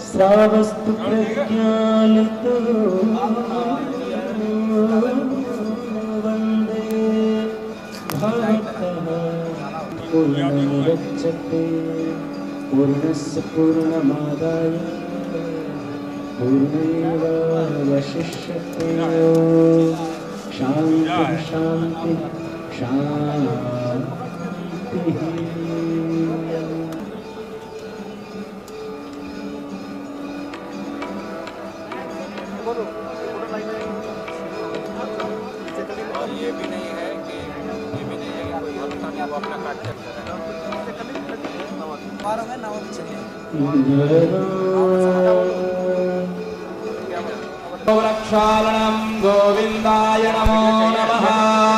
सावस्तु प्रज्ञानतो वन्दे भवतः पूर्णमुदच्यते पूर्णस्य पूर्णमादाय पूर्णमेवावशिष्यते। शान्तिः शान्तिः शान्तिः। ये भी नहीं है कि कोई आप अपना काट सकते रक्षालनं गोविन्दाय नमो नमः।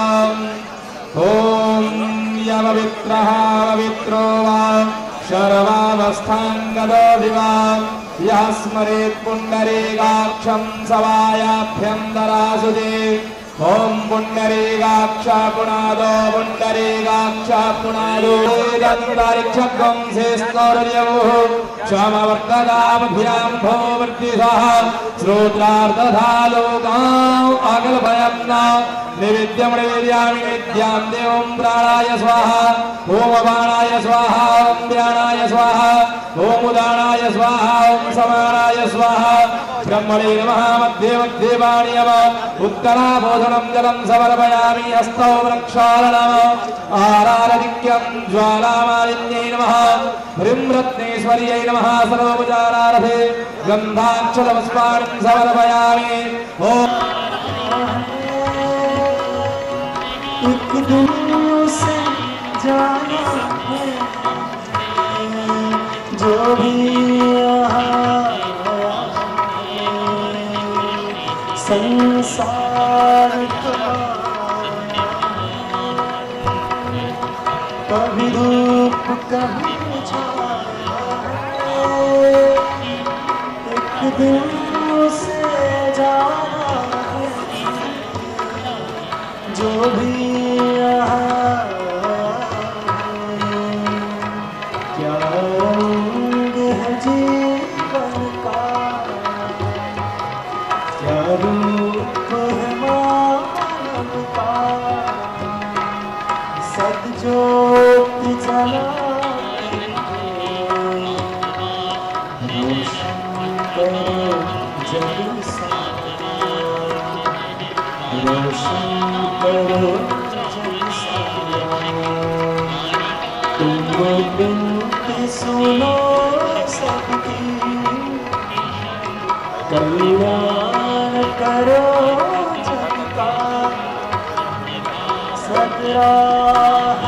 ॐ यमवित्रः पवित्रो वा शर्वावस्थाङ्गदो विवा यः स्मरेत् पुण्डरीकाक्षं सवायाभ्यन्तरासुदे। ॐ पुण्डरीकाक्ष पुनादो पुण्डरीकाक्ष पुनादो दन्तारिक्षगं शेष्णोर्यवुः क्षमवर्तदामभ्यां भोवर्तिसः श्रोत्रार्धधा लोकाम् अकल्पयं न निवेद्यं निवेदयामि निवेद्यां देवं प्राणाय स्वाहा ॐ अपानाय स्वाहा ॐ व्यानाय स्वाहा ॐ उदानाय स्वाहा ॐ समानाय स्वाहा ब्रह्मणे नमः मध्ये मध्ये वाणि नमः उत्तराभोधनं जलं समर्पयामि हस्तौ प्रक्षालनम् आरारदिक्यं ज्वालामालिन्यै नमः ह्रीं रत्नेश्वर्यै नमः सर्वोपचारार्थे गन्धाक्षतपुष्पाणि समर्पयामि। एक दिन से जाना है जो भी संसार कभी धूप कभी छाया। एक दिन से जाना है जो भी क्या रंग है जीवन का, क्या रूप है मानव का। सद्ज्योति जलाते रोशन करो जग सारा, रोशन करो जग सारा। तुम बिनती सुनो सबकी, कल्याण करो जग का। सदराह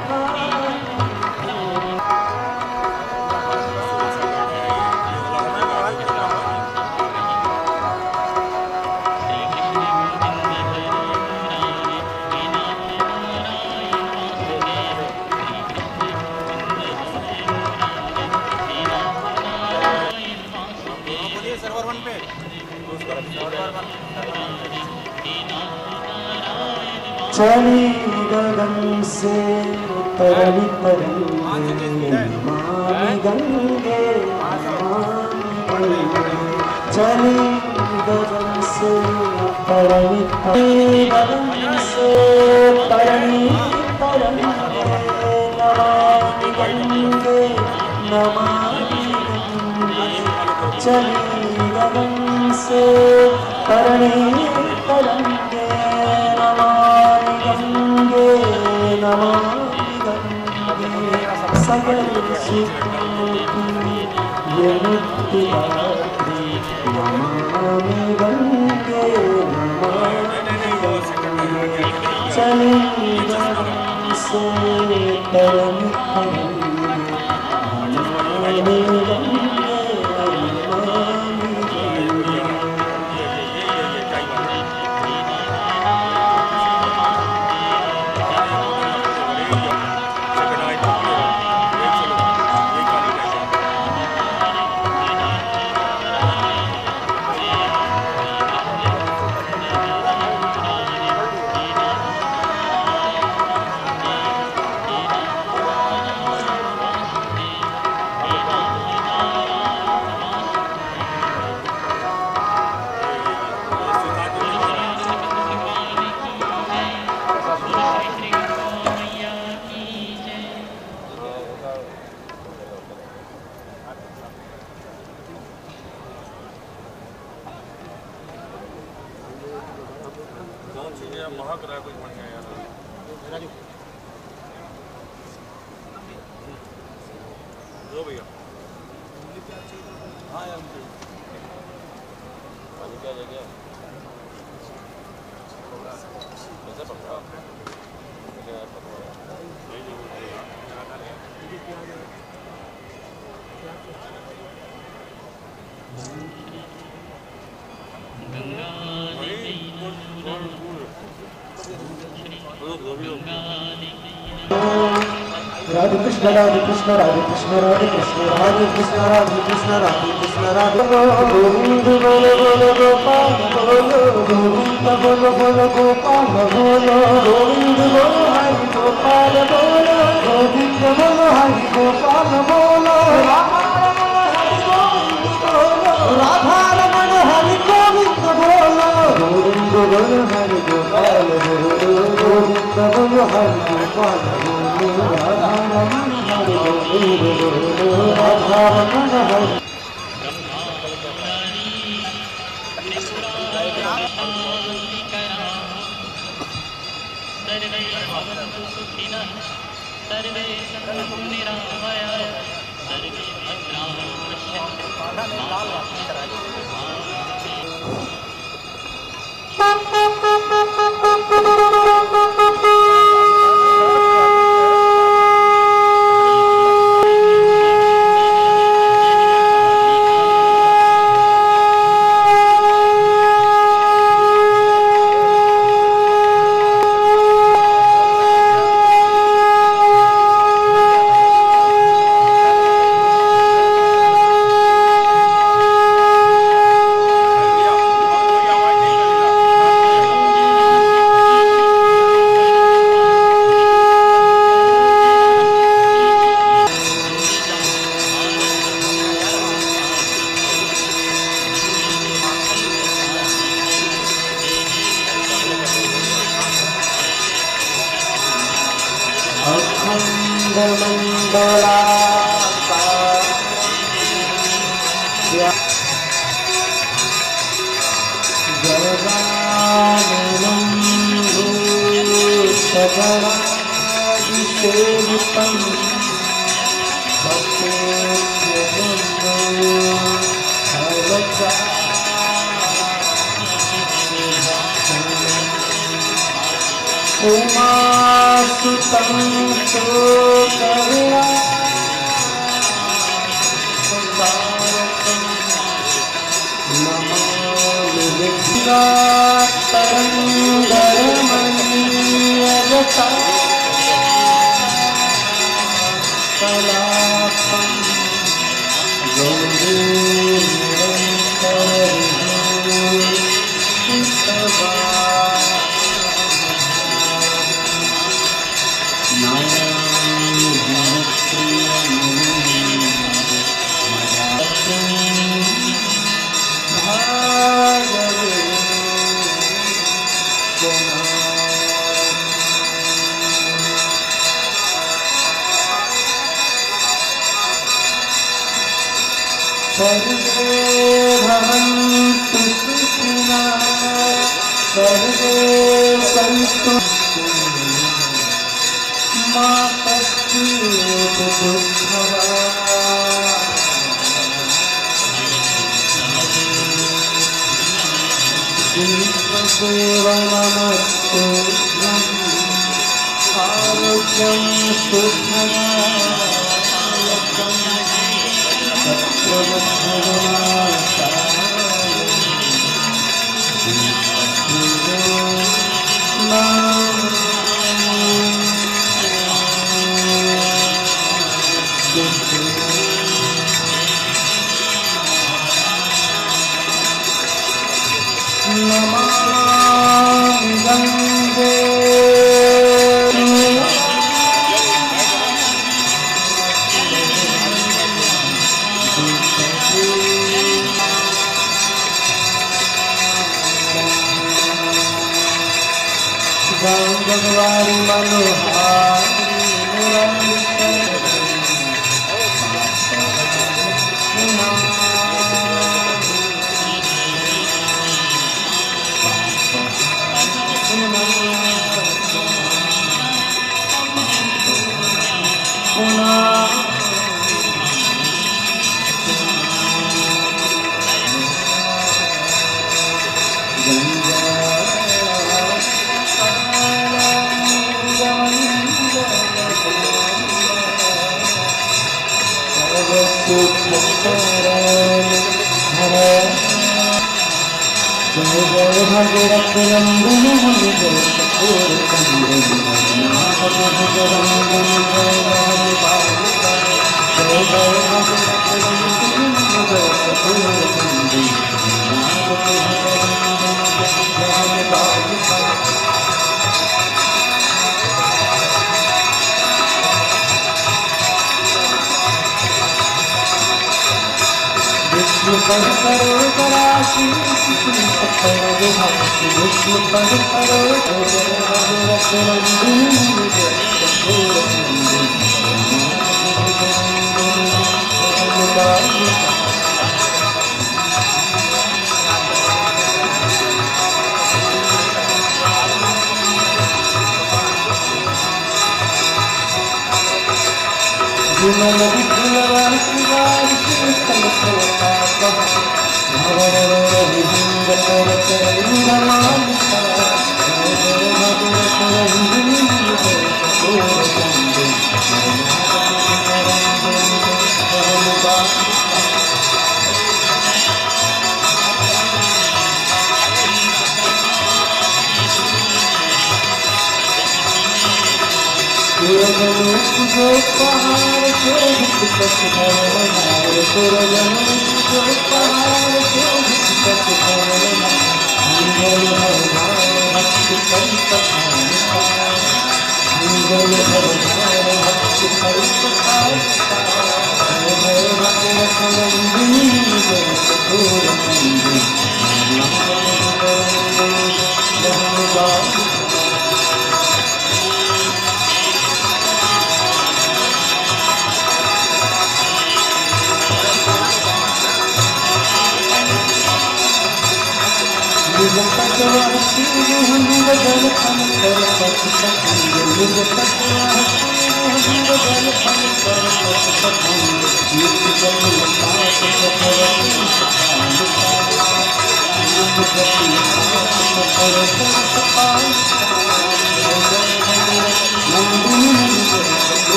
चली गगन से तरली तरंगे नमामि गंगे नमामि गंगे। चली गगन से तरली गगन से तरली तरंगे नमामि गंगे नमामि गंगे। चली गगन से तरली तरंगे नमामि गंगे नमामि गंगे। सकल सुखों की ये मुक्तिदात्री नमामि गंगे नमामि गंगे। चली गगन से तरली तरंगे नमामि गंगे नमामि गंगे। चीजें महक रहा है कुछ बढ़िया यार। दो भैया। हाँ यार क्या जगह कैसे पकड़ा Radhe Krishna Radhe Krishna Radhe Krishna Radhe Krishna Radhe Krishna Radhe Krishna Radhe Krishna Radhe Govinda Bolo Bolo Gopal Bolo Govinda Bolo Bolo Gopal Bolo Govinda Bolo Hari Gopal Bolo Govinda Bolo Hari Gopal Bolo Radha Ramana Hari Govinda Bolo Govinda Bolo Hari Gopal Bolo Govinda Bolo Hari Gopal Bolo Radha Ramana Hari Govinda Bolo Radha Ramana Hari सर्वे संतु निरामयाय सर्वे भद्राणि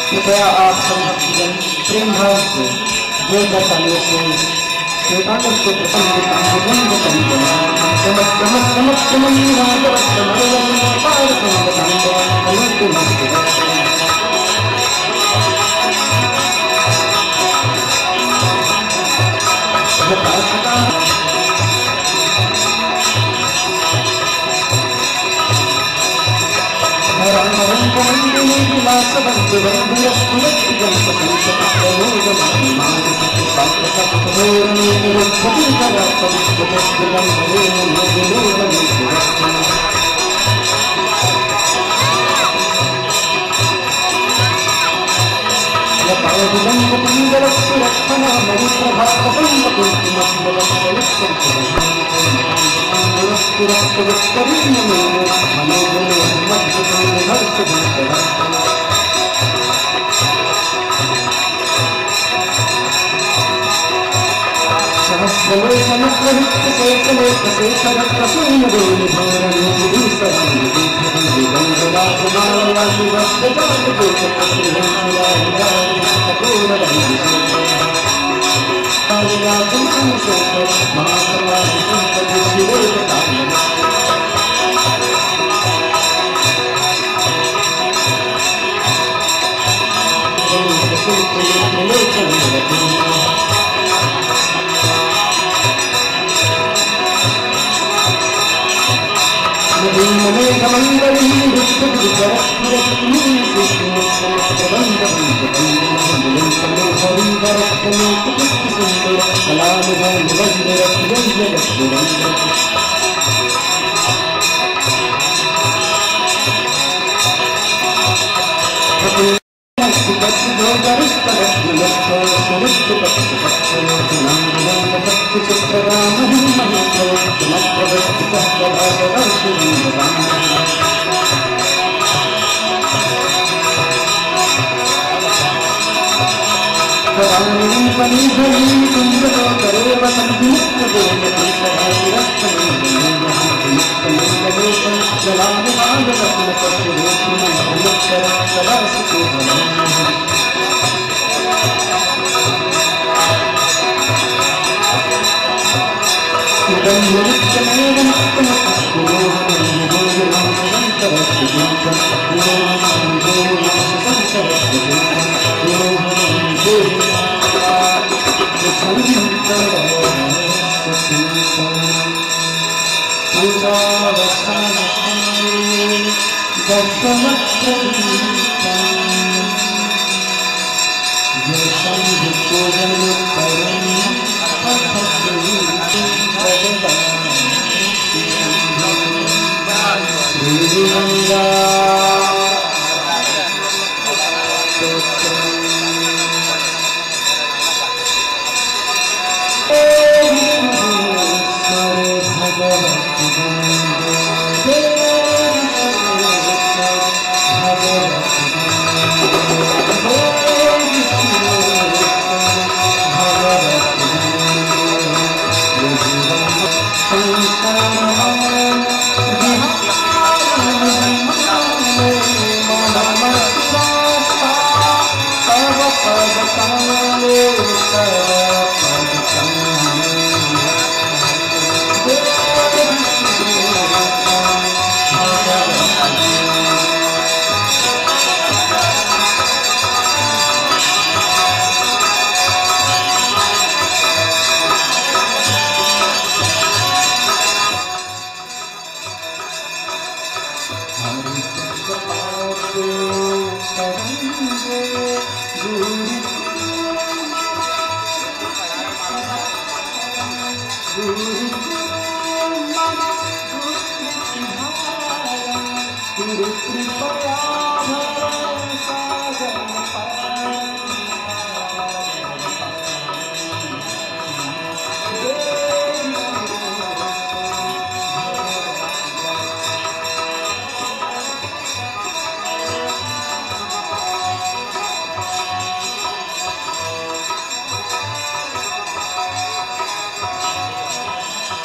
कृपया आप सब भक्तजन प्रेम भाव से जय करतालियों से श्वेतांग को प्रसन्न कांगों को करीब चमक चमक चमक चमक राजवत समरवत पार संगतांग अनंत मस्त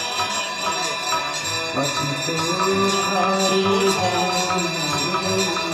Hare Hare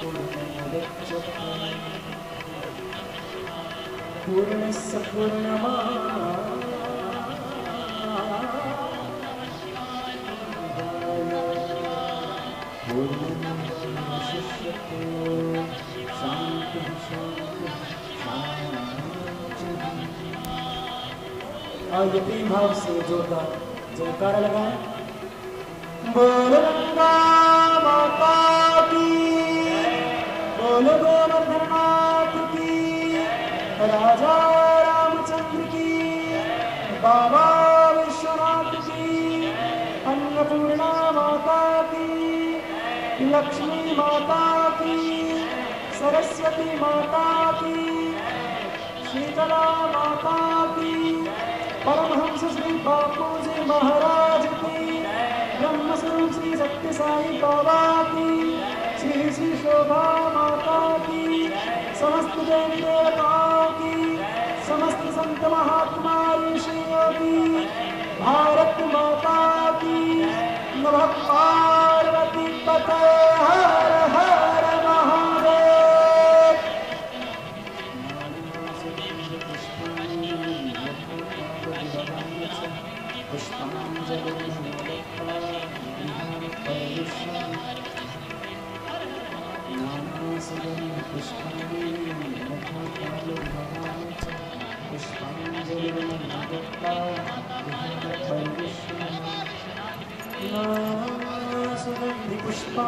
पूर्णस्य आइए प्रेम भाव से जोरदार जयकारा लगाएं। बोल गंगा माता की, बोल गोवर्धन नाथ की, राजा रामचंद्र की, बाबा विश्वनाथ की, अन्नपूर्णा माता की, लक्ष्मी माता की, सरस्वती माता की, शीतला माता की, परमहंस श्री बापू जी महाराज की, ब्रह्मस्वरूप श्री सत्य साई बाबा की, श्री श्री शोभा माता की, समस्त देवी देवताओं की, समस्त संत महात्मा ऋषियों की, भारत माता की, नमः पार्वती पते हर हर महादेव। सुगंधि पुष्पा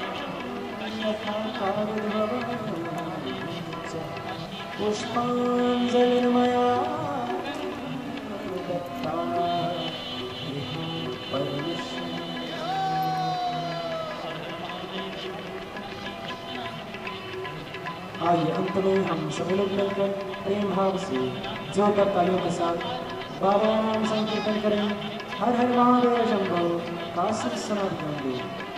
पुष्पांजलिर्मया दत्ता। आइए अंत में हम सभी लोग मिलकर प्रेम भाव से जोरदार तालियों के साथ बाबा नाम संकीर्तन करें। हर हर महादेव शंभो काशी सनातन।